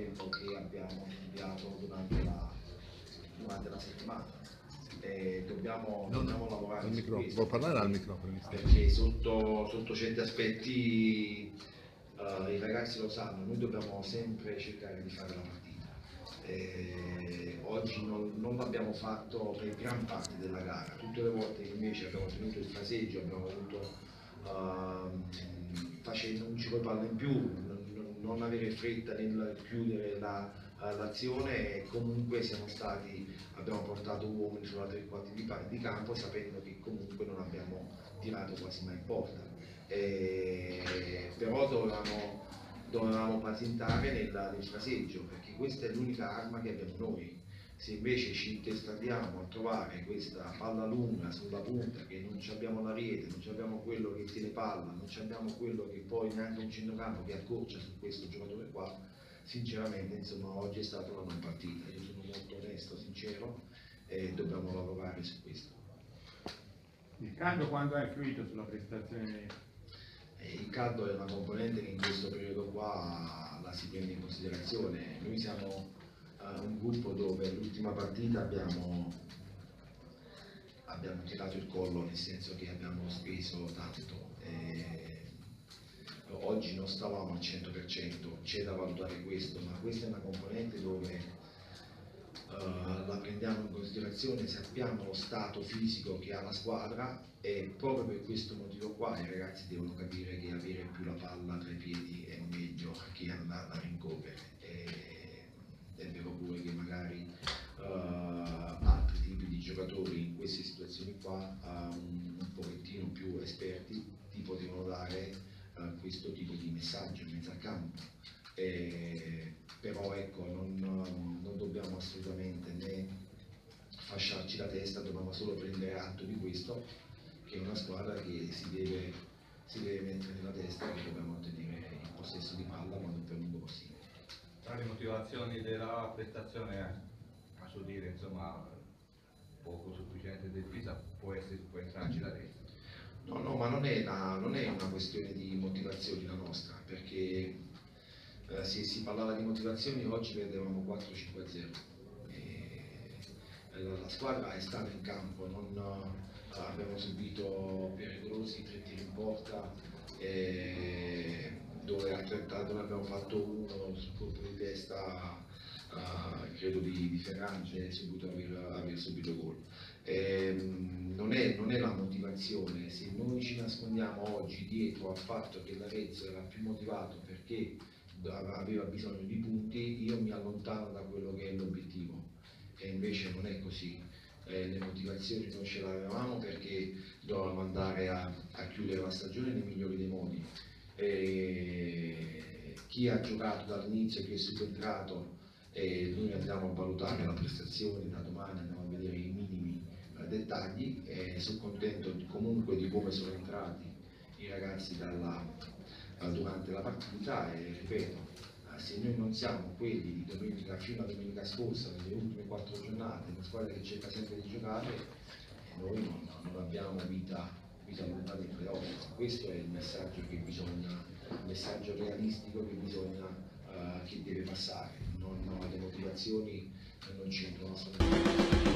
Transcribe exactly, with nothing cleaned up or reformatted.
tempo che abbiamo studiato durante la, durante la settimana. Eh, dobbiamo, No, dobbiamo lavorare su microfono. questo, Può parlare al microfono. perché sotto, sotto certi aspetti uh, i ragazzi lo sanno, noi dobbiamo sempre cercare di fare la partita. Eh, oggi non, non l'abbiamo fatto per gran parte della gara, tutte le volte che invece abbiamo tenuto il fraseggio, abbiamo avuto uh, facendo un giro di palla in più, non, non avere fretta nel chiudere la, l'azione, e comunque siamo stati, abbiamo portato uomini sulla tre quarti di, di campo sapendo che comunque non abbiamo tirato quasi mai in porta. Eh, però dovevamo, dovevamo patentare nel, nel fraseggio, perché questa è l'unica arma che abbiamo noi. Se invece ci intestadiamo a trovare questa palla lunga sulla punta, che non abbiamo la rete, non abbiamo quello che tiene palla, non abbiamo quello che poi neanche un centrocampo che accorcia su questo giocatore qua, sinceramente insomma oggi è stata una non partita. Io sono molto onesto, sincero, e dobbiamo lavorare su questo. Il caldo quando ha influito sulla prestazione? Il caldo è una componente che in questo periodo qua la si prende in considerazione. Noi siamo uh, un gruppo dove l'ultima partita abbiamo, abbiamo tirato il collo, nel senso che abbiamo speso tanto. E oggi non stavamo al cento per cento, c'è da valutare questo, ma questa è una componente dove Uh, la prendiamo in considerazione, sappiamo lo stato fisico che ha la squadra, e proprio per questo motivo qua i ragazzi devono capire che avere più la palla tra i piedi è meglio che andarla a rincorrere. E, è vero pure che magari uh, altri tipi di giocatori in queste situazioni qua, uh, un, un pochettino più esperti, ti potevano dare uh, questo tipo di messaggio in mezzo al campo. E, però ecco, non, non dobbiamo assolutamente né fasciarci la testa, dobbiamo solo prendere atto di questo, che è una squadra che si deve, si deve mettere nella testa che dobbiamo ottenere il possesso di palla quanto più lungo possibile. Tra le motivazioni della prestazione, a suo dire, insomma, poco sufficiente del Pisa, può, essere, può entrarci la testa? No, no, ma non è, una, non è una questione di motivazioni la nostra, perché Eh, se si parlava di motivazioni oggi vedevamo quattro cinque a zero. E la, la squadra è stata in campo, non uh, abbiamo subito pericolosi tre tiri in porta, e dove altrettanto ne abbiamo fatto uno sul colpo di testa, uh, credo di, di Ferrante, subito aver, aver subito gol. E, non, è, non è la motivazione, se noi ci nascondiamo oggi dietro al fatto che l'Arezzo era più motivato perché aveva bisogno di punti, io mi allontano da quello che è l'obiettivo, e invece non è così. Eh, le motivazioni noi ce l'avevamo perché dovevamo andare a, a chiudere la stagione nei migliori dei modi. E chi ha giocato dall'inizio e chi è subentrato, eh, noi andiamo a valutare la prestazione da domani, andiamo a vedere i minimi eh, dettagli, e sono contento comunque di come sono entrati i ragazzi dalla durante la partita, e ripeto, se noi non siamo quelli di domenica fino a domenica scorsa, nelle ultime quattro giornate, una squadra che cerca sempre di giocare, noi non, non abbiamo vita, vita lunga dei playoff. Questo è il messaggio che bisogna, il messaggio realistico che bisogna, uh, che deve passare, non, no, le motivazioni non c'entrano assolutamente.